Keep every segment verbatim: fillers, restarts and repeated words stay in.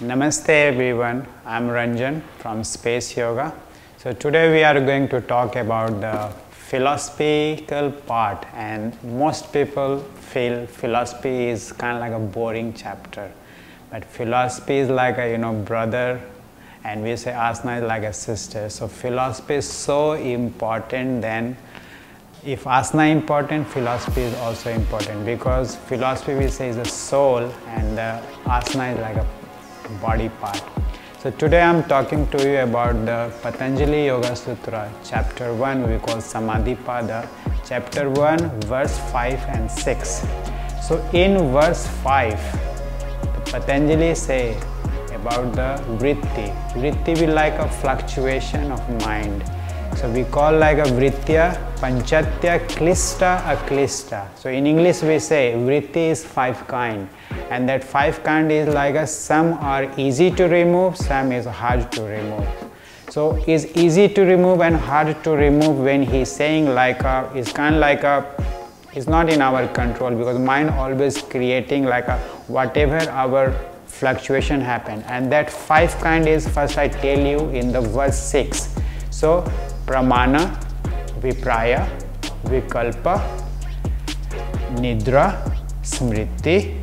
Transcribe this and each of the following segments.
Namaste everyone, I'm Ranjan from Space Yoga. So today we are going to talk about the philosophical part, and most people feel philosophy is kind of like a boring chapter, but philosophy is like a you know brother, and we say asana is like a sister. So philosophy is so important. Then if asana is important, philosophy is also important, because philosophy we say is the soul and the asana is like a body part. So today I am talking to you about the Patanjali Yoga Sutra, chapter one, we call Samadhipada, chapter one, verse five and six. So in verse five, the Patanjali say about the vritti. Vritti will like a fluctuation of mind. So we call like a vritya, panchatya, klista, aklista. So in English we say vritti is five kind, and that five kind is like a some are easy to remove, some is hard to remove. So is easy to remove and hard to remove when he's saying like a, is kind of like a, it's not in our control, because mind always creating like a whatever our fluctuation happen, and that five kind is first I tell you in the verse six. So pramana, vipraya, vikalpa, nidra, smriti.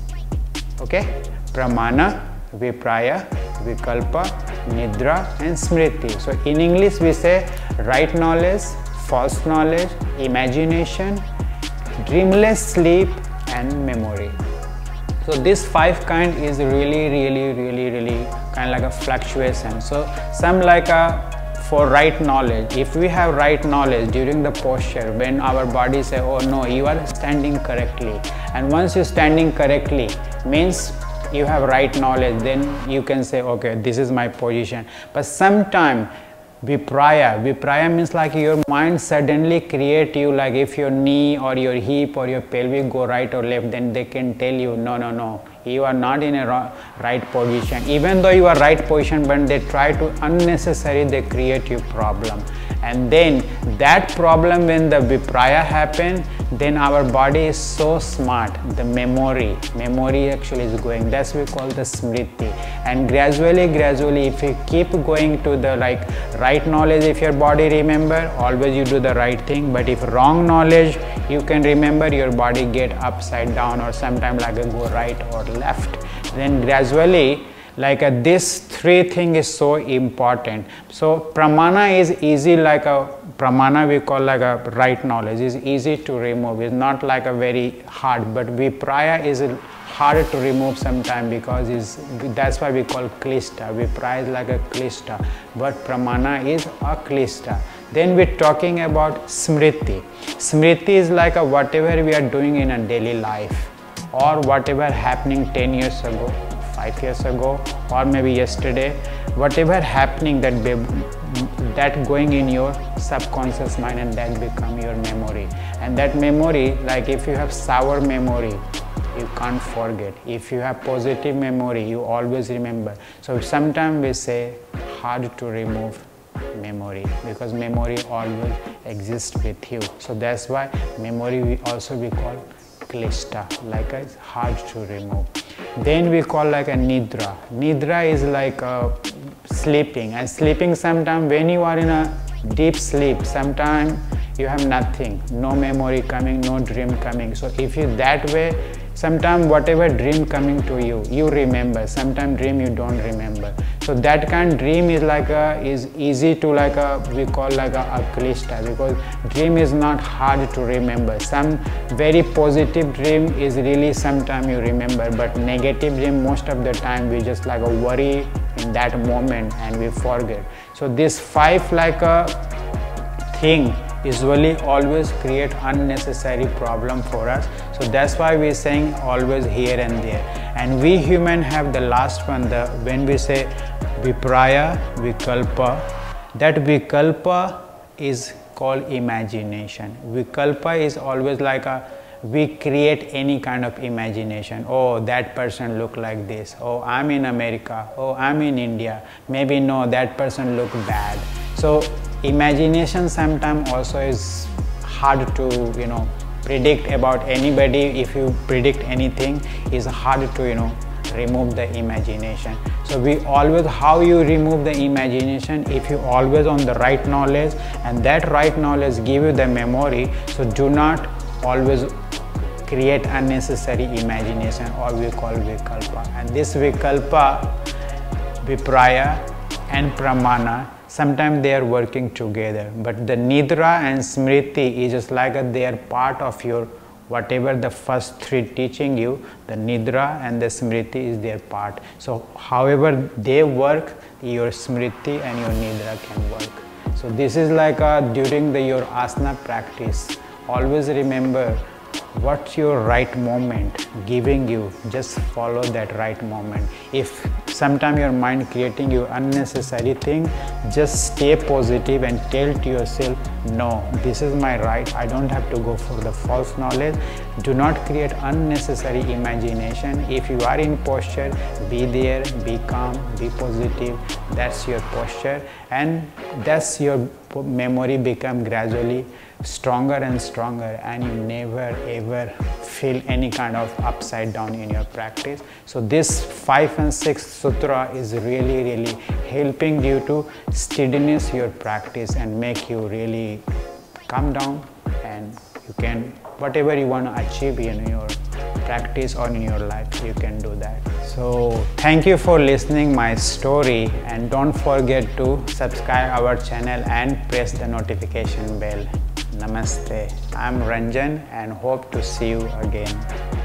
Okay, pramana, vipraya, vikalpa, nidra and smriti. So in English we say right knowledge, false knowledge, imagination, dreamless sleep and memory. So this five kind is really really really really kind of like a fluctuation. So some like a for right knowledge, if we have right knowledge during the posture, when our body say, oh no, you are standing correctly, and once you're standing correctly means you have right knowledge, then you can say, okay, this is my position. But sometime vipraya, vipraya means like your mind suddenly create you, like if your knee or your hip or your pelvic go right or left, then they can tell you, no, no, no, you are not in a right position. Even though you are right position, but they try to unnecessary, they create you problem. And then that problem, when the vipraya happen, then our body is so smart, the memory, memory actually is going, that's we call the smriti. And gradually, gradually, if you keep going to the like right knowledge, if your body remember, always you do the right thing. But if wrong knowledge, you can remember, your body get upside down or sometimes like a go right or left. Then gradually, like a, this three thing is so important. So pramana is easy, like a pramana we call like a right knowledge is easy to remove, it's not like a very hard, but vipraya is hard to remove sometime, because is that's why we call klista. Vipraya is like a klista, but pramana is a klista. Then we're talking about smriti. Smriti is like a whatever we are doing in a daily life, or whatever happening ten years ago, five years ago, or maybe yesterday, whatever happening that be, that going in your subconscious mind, and that become your memory. And that memory, like if you have sour memory, you can't forget. If you have positive memory, you always remember. So sometimes we say hard to remove memory, because memory always exists with you. So that's why memory we also we call klista, like it's hard to remove. Then we call like a nidra. Nidra is like a sleeping, and sleeping sometime when you are in a deep sleep, sometime you have nothing, no memory coming, no dream coming. So if you that way, sometime whatever dream coming to you, you remember, sometime dream you don't remember. So that kind of dream is like a, is easy to like a, we call like a, a klista, because dream is not hard to remember. Some very positive dream is really sometime you remember, but negative dream most of the time we just like a worry in that moment and we forget. So this five like a thing usually always create unnecessary problem for us. So that's why we're saying always here and there. And we human have the last one, the when we say vipraya, vikalpa, that vikalpa is called imagination. Vikalpa is always like a, we create any kind of imagination. Oh, that person look like this. Oh, I'm in America. Oh, I'm in India. Maybe no, that person look bad. So imagination sometimes also is hard to you know predict about anybody. If you predict anything, is hard to you know remove the imagination. So we always, how you remove the imagination, if you always on the right knowledge, and that right knowledge give you the memory. So do not always create unnecessary imagination, or we call vikalpa. And this vikalpa, vipraya and pramana, sometimes they are working together, but the nidra and smriti is just like a, they are part of your whatever the first three teaching you, the nidra and the smriti is their part. So however they work, your smriti and your nidra can work. So this is like a, during the your asana practice, always remember what's your right moment giving you, just follow that right moment. If sometime your mind creating you unnecessary thing, just stay positive and tell to yourself, no, this is my right, I don't have to go for the false knowledge. Do not create unnecessary imagination. If you are in posture, be there, be calm, be positive. That's your posture, and that's your memory become gradually stronger and stronger, and you never ever feel any kind of upside down in your practice. So this five and six sutra is really really helping you to steadiness your practice and make you really calm down, and you can whatever you want to achieve in your practice or in your life, you can do that. So thank you for listening my story, and don't forget to subscribe our channel and press the notification bell. Namaste. I'm Ranjan and hope to see you again.